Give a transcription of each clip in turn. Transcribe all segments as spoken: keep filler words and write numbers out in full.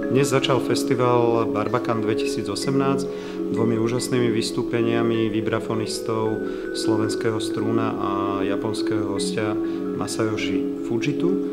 Dnes začal festival Barbakan dvetisícosemnásť dvomi úžasnými vystúpeniami vibrafonistov slovenského strúna a japonského hostia Masayoshi Fujitu.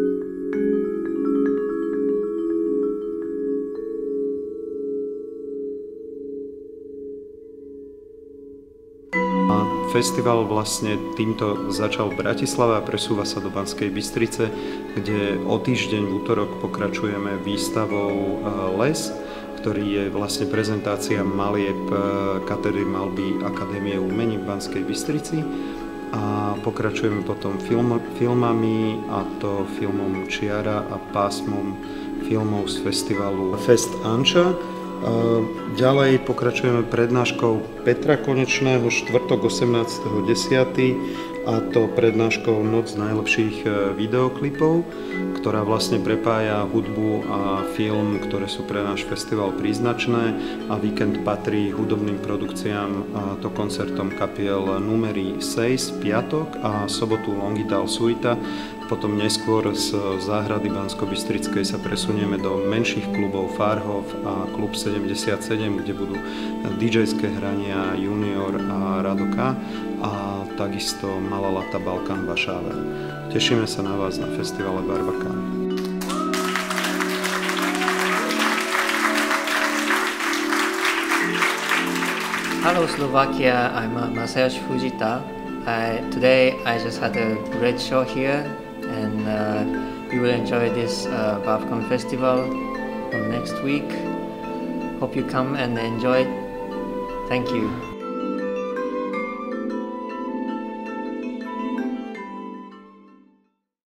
Festival vlastne týmto začal v Bratislave a presúva sa do Banskej Bystrice, kde o týždeň v útorok pokračujeme výstavou Les, ktorý je vlastne prezentácia malieb katedry maľby Akadémie umení v Banskej Bystrici. A pokračujeme potom film, filmami, a to filmom Čiara a pásmom filmov z festivalu Fest Anča. Ďalej pokračujeme prednáškou Petra Konečného štvrtok osemnásteho desiateho a to prednáškou Noc najlepších videoklipov, ktorá vlastne prepája hudbu a film, ktoré sú pre náš festival príznačné, a víkend patrí hudobným produkciám, a to koncertom kapiel Numeri šesť piatok a sobotu Longital Suita. Potom neskôr z záhrady Banskobystrickej sa presunieme do menších klubov Farhof a klub sedemdesiatsedem, kde budú dýdžejské hrania Junior a Radoka a takisto Malá Lata Balkán Vašáver. Tešíme sa na vás na festivale Barbakan. Hello Slovakia, I'm uh, Masayoshi Fujita. I, today I just had a great show here, and uh, you will enjoy this uh, Barbakan festival from next week. Hope you come and enjoy. Thank you.